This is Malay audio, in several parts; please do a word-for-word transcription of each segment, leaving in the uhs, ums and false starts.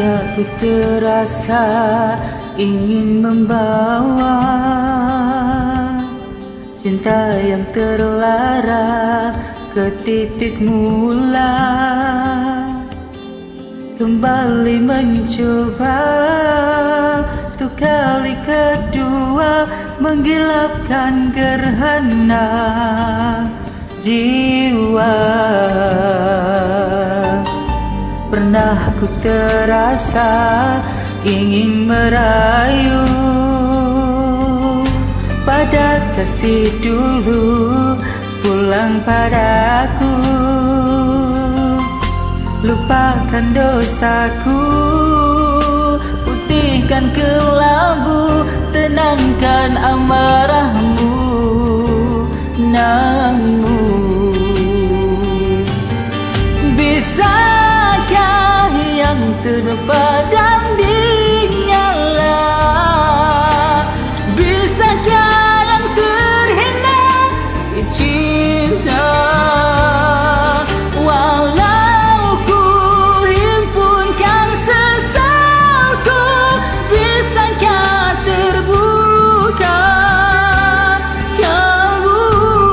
Pada ku terasa ingin membawa cinta yang terlarang ke titik mula, kembali mencoba untuk kali kedua menggilapkan gerhana jiwa. Pernah ku terasa ingin merayu pada kasih dulu pulang padaku, lupakan dosaku, putihkan kelabu, tenangkan amarahmu. Namun bisakah yang terpadam dinyala, bisakah yang terhina cinta, walau ku himpunkan sesalku, bisakah terbuka kalbu.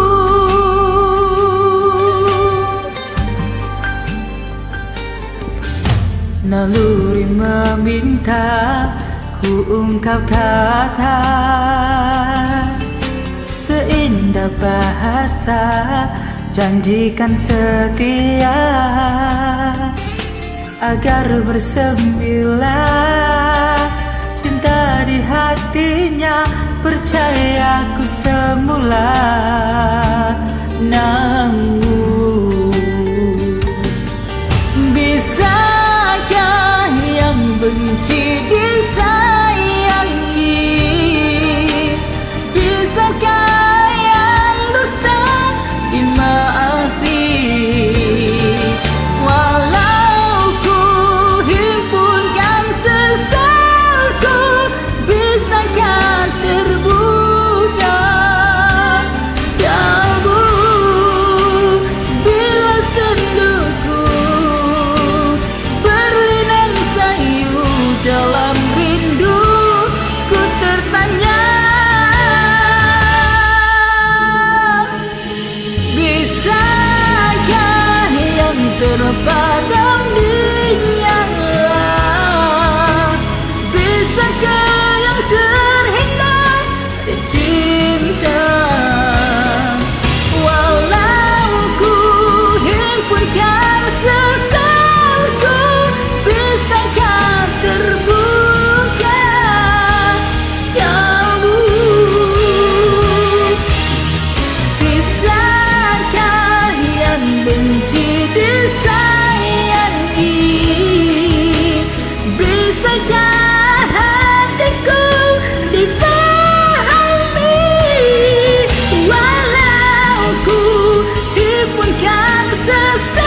Naluri meminta ku ungkap kata, seindah bahasa janjikan setia, agar bersembilan cinta di hatinya, percaya ku semula. Namun bisakah yang benci disayangi, bisakah yang dusta dimaafi, walau ku himpunkan sesalku, bisakah terbuka kalbu bila senduku berlinang sayu dalam rindu. Ku tertanya, bisakah yang terpadam dinyala, bisakah yang terhina cinta, walau ku himpunkan sesalku, bisakah terbuka kalbu. Bisakah yang benci disayangi, bisakah hatiku difahami, walau ku himpunkan sesalku,